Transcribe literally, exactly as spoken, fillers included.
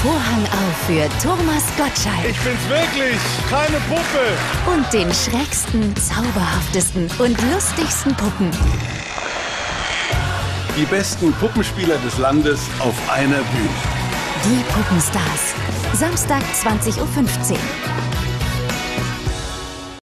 Vorhang auf für Thomas Gottschalk. Ich bin's wirklich, keine Puppe. Und den schrägsten, zauberhaftesten und lustigsten Puppen. Die besten Puppenspieler des Landes auf einer Bühne. Die Puppenstars. Samstag zwanzig Uhr fünfzehn.